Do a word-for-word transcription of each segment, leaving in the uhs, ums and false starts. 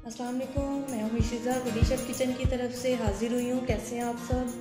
अस्सलाम वालेकुम, मैं हूँ शिज़ा गुडी शेफ किचन की तरफ से हाज़िर हुई हूँ। कैसे हैं आप सब?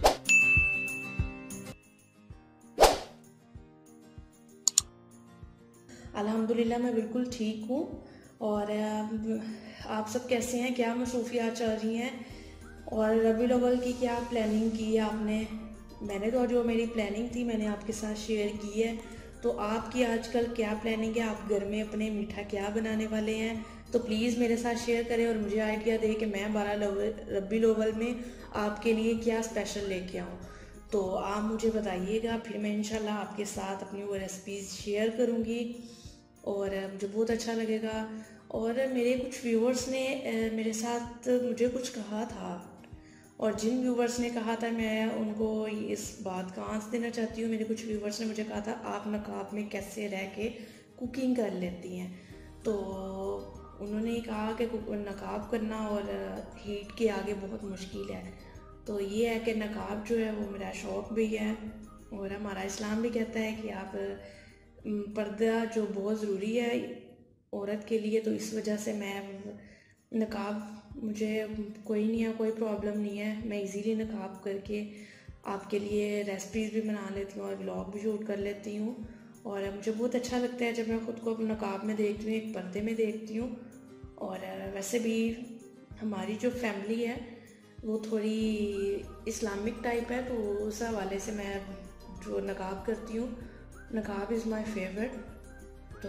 अल्हम्दुलिल्लाह मैं बिल्कुल ठीक हूँ। और आप सब कैसे हैं? क्या मसरूफ़ियात चल रही हैं? और रबीउल अव्वल की क्या प्लानिंग की है आपने? मैंने तो जो मेरी प्लानिंग थी मैंने आपके साथ शेयर की है। तो आपकी आजकल क्या प्लानिंग है? आप घर में अपने मीठा क्या बनाने वाले हैं? तो प्लीज़ मेरे साथ शेयर करें और मुझे आइडिया दें कि मैं बारह रबीउल अव्वल में आपके लिए क्या स्पेशल लेके आऊँ। तो आप मुझे बताइएगा, फिर मैं इंशाल्लाह आपके साथ अपनी वो रेसिपीज़ शेयर करूँगी और मुझे बहुत अच्छा लगेगा। और मेरे कुछ व्यूवर्स ने मेरे साथ मुझे कुछ कहा था, और जिन व्यूवर्स ने कहा था मैं उनको इस बात का आंसर देना चाहती हूँ। मेरे कुछ व्यूवर्स ने मुझे कहा था आप नकाब में कैसे रह के कुकिंग कर लेती हैं। तो उन्होंने कहा कि नकाब करना और हीट के आगे बहुत मुश्किल है। तो ये है कि नकाब जो है वो मेरा शौक़ भी है और हमारा इस्लाम भी कहता है कि आप पर्दा जो बहुत ज़रूरी है औरत के लिए। तो इस वजह से मैं नकाब, मुझे कोई नहीं है, कोई प्रॉब्लम नहीं है। मैं इजीली नकाब करके आपके लिए रेसिपीज़ भी बना लेती हूँ और व्लॉग भी शूट कर लेती हूँ। और मुझे बहुत अच्छा लगता है जब मैं ख़ुद को नकाब में देखती हूँ, एक पर्दे में देखती हूँ। और वैसे भी हमारी जो फैमिली है वो थोड़ी इस्लामिक टाइप है, तो उस हवाले से मैं जो नकाब करती हूँ, नकाब इज़ माय फेवरेट। तो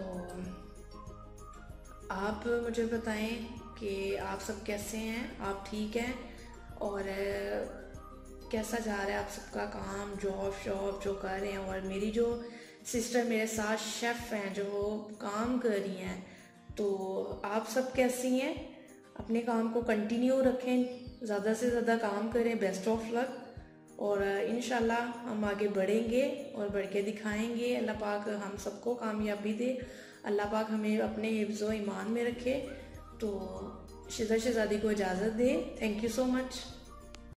आप मुझे बताएं कि आप सब कैसे हैं, आप ठीक हैं और कैसा जा रहा है आप सबका काम, जॉब शॉप जो कर रहे हैं। और मेरी जो सिस्टर मेरे साथ शेफ़ हैं जो काम कर रही हैं, तो आप सब कैसी हैं? अपने काम को कंटिन्यू रखें, ज़्यादा से ज़्यादा काम करें। Best of luck. और इंशाल्लाह हम आगे बढ़ेंगे और बढ़ के दिखाएंगे। अल्लाह पाक हम सबको कामयाबी दे, अल्लाह पाक हमें अपने हिफ्ज़ व ईमान में रखे। तो शिज़ा शहज़ादी को इजाज़त दे। Thank you so much.